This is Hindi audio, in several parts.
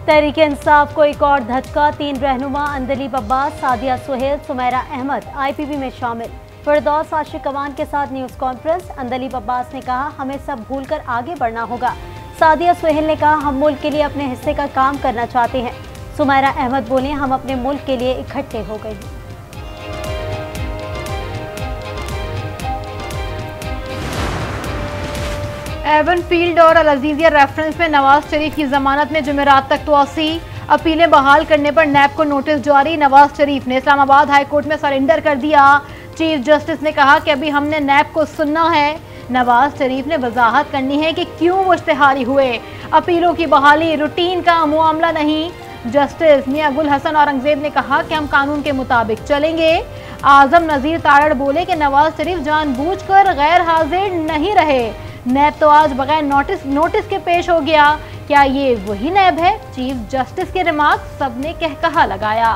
तहरीके इंसाफ को एक और धचका। 3 रहनुमा अंदलीब अब्बास, सादिया सुहेल, सुमैरा अहमद IPB में शामिल। फिरदौस आशिक अवान के साथ न्यूज़ कॉन्फ्रेंस। अंदलीब अब्बास ने कहा, हमें सब भूलकर आगे बढ़ना होगा। सादिया सुहेल ने कहा, हम मुल्क के लिए अपने हिस्से का काम करना चाहते हैं। सुमैरा अहमद बोले, हम अपने मुल्क के लिए इकट्ठे हो गए हैं। एवन फील्ड और अल अजीजिया रेफरेंस में नवाज शरीफ की जमानत में जुमेरात तक तोसी। अपीलें बहाल करने पर नैब को नोटिस जारी। नवाज शरीफ ने इस्लामाबाद हाई कोर्ट में सरेंडर कर दिया। चीफ जस्टिस ने कहा कि अभी हमने नैब को सुनना है। नवाज शरीफ ने वजाहत करनी है कि क्यों वो इश्तिहारी हुए। अपीलों की बहाली रूटीन का मामला नहीं। जस्टिस मियां गुल हसन औरंगजेब ने कहा कि हम कानून के मुताबिक चलेंगे। आजम नजीर तारड़ बोले कि नवाज शरीफ जानबूझकर गैर हाजिर नहीं रहे। नैब तो आज बगैर नोटिस के पेश हो गया। क्या ये वही नैब है? चीफ जस्टिस के रिमार्क सबने कहकहा लगाया।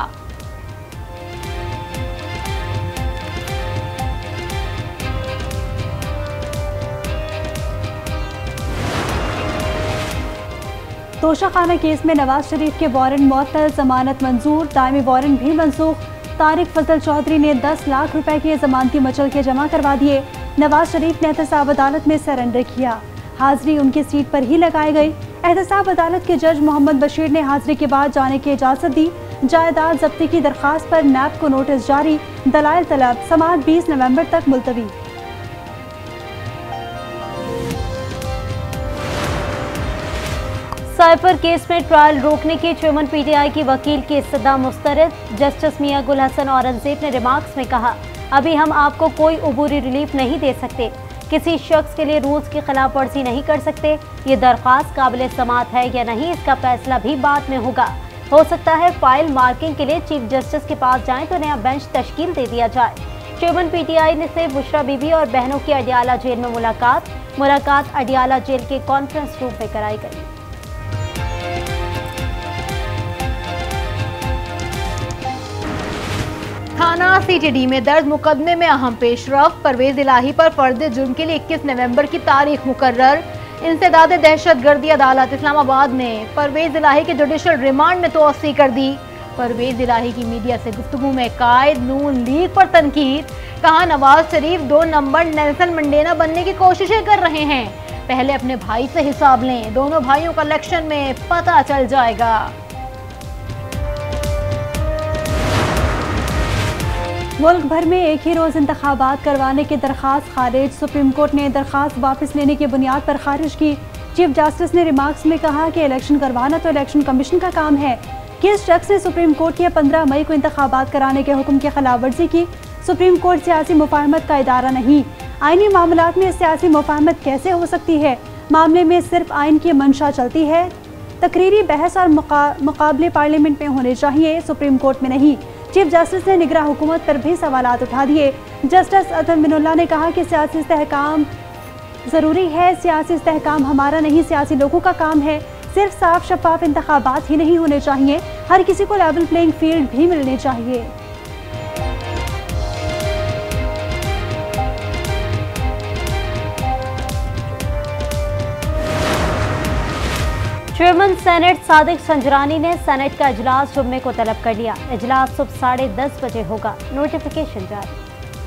तोशाखाना केस में नवाज शरीफ के वारंट मुअत्तल, जमानत मंजूर, दायमी वारंट भी मनसूख। तारिक फजल चौधरी ने 10 लाख रुपए की जमानती मचल के जमा करवा दिए। नवाज शरीफ ने एहतसाब अदालत में सरेंडर किया। हाजिरी उनकी सीट पर ही लगाई गई। एहतसाब अदालत के जज मोहम्मद बशीर ने हाजिरी के बाद जाने की इजाज़त दी। जायदाद जब्ती की दरख्वास्त पर नैब को नोटिस जारी। दलाइल तलब। समाअत 20 नवंबर तक मुलतवी। साइफर केस में ट्रायल रोकने के चेयरमैन PTI की वकील की इस्तदा मुस्तरद। जस्टिस मियां गुल हसन औरंगजेब ने रिमार्क्स में कहा, अभी हम आपको कोई अबूरी रिलीफ नहीं दे सकते। किसी शख्स के लिए रूल्स की खिलाफ वर्जी नहीं कर सकते। ये दरख्वास्त काबिल समाअत है या नहीं, इसका फैसला भी बाद में होगा। हो सकता है फाइल मार्किंग के लिए चीफ जस्टिस के पास जाएं तो नया बेंच तश्कील दे दिया जाए। चेयरमैन PTI ने से बुशरा बीबी और बहनों की अडियाला जेल में मुलाकात अडियाला जेल के कॉन्फ्रेंस रूम में कराई गई। थाना CTD में दर्ज मुकदमे में अहम पेशरफ। परवेज इलाही पर फर्द जुर्म के लिए 21 नवंबर की तारीख मुकर्रर। इंसदाद दहशतगर्दी अदालत इस्लामाबाद ने परवेज इलाही के जुडिशल रिमांड में तोसी कर दी। परवेज इलाही की मीडिया से गुफ्तगू में कायद नून लीग पर तनकीद। कहा, Nawaz Sharif 2 number Nelson Mandela बनने की कोशिशें कर रहे हैं। पहले अपने भाई से हिसाब लें, दोनों भाइयों का इलेक्शन में पता चल जाएगा। मुल्क भर में एक ही रोज़ इंतखाबात करवाने की दरख्वास्त खारिज। सुप्रीम कोर्ट ने दरख्वास्त वापस लेने की बुनियाद पर खारिज की। चीफ जस्टिस ने रिमार्क्स में कहा कि इलेक्शन करवाना तो इलेक्शन कमीशन का काम है। किस शख्स ने सुप्रीम कोर्ट के 15 मई को इंतखाबात कराने के हुक्म की खिलाफ वर्जी की? सुप्रीम कोर्ट सियासी मुफाहमत का इदारा नहीं। आइनी मामलात में सियासी मुफाहमत कैसे हो सकती है? मामले में सिर्फ आइन की मंशा चलती है। तकरीरी बहस और मुकाबले पार्लियामेंट में होने चाहिए, सुप्रीम कोर्ट में नहीं। चीफ जस्टिस ने निगरान हुकूमत पर भी सवालात उठा दिए। जस्टिस अदल मिनुल्लाह ने कहा कि सियासी इस्तेहकाम ज़रूरी है। सियासी इस्तेहकाम हमारा नहीं, सियासी लोगों का काम है। सिर्फ साफ शफाफ इंतखाबात ही नहीं होने चाहिए, हर किसी को लेवल प्लेइंग फील्ड भी मिलनी चाहिए। चेयरमैन सेनेट सादिक संजरानी ने सेनेट का इजलास जुम्मे को तलब कर लिया। इजलास सुबह 10:30 बजे होगा। नोटिफिकेशन जारी।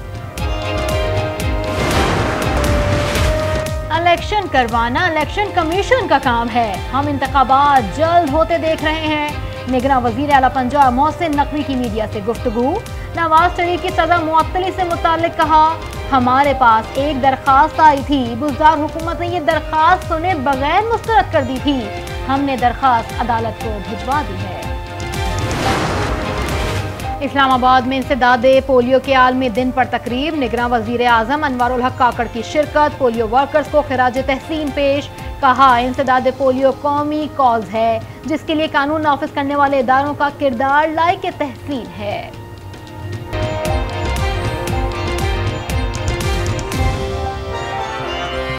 इलेक्शन करवाना इलेक्शन कमीशन का काम है। हम इंतखाबात जल्द होते देख रहे हैं। निगरान वजीर आला पंजाब मोहसिन नकवी की मीडिया से गुफ्तगू। नवाज शरीफ की सजा मुअत्तली से मुताल्लिक कहा, हमारे पास एक दरख्वास्त आई थी, बुज़दार हुकूमत ने ये दरख्वास्त सुने बगैर मुस्तरद कर दी थी। हमने दरख्वास्त अदालत को भिजवा दी है। इस्लामाबाद में इंसदाद पोलियो के आलमी दिन पर तकरीब। निगरान वजीर आजम अनवारुल हक काकड़ की शिरकत। पोलियो वर्कर्स को खिराज तहसीन पेश। कहा, इंसदाद पोलियो कौमी कॉज है जिसके लिए कानून नाफिज करने वाले इदारों का किरदार लायक तहसीन है।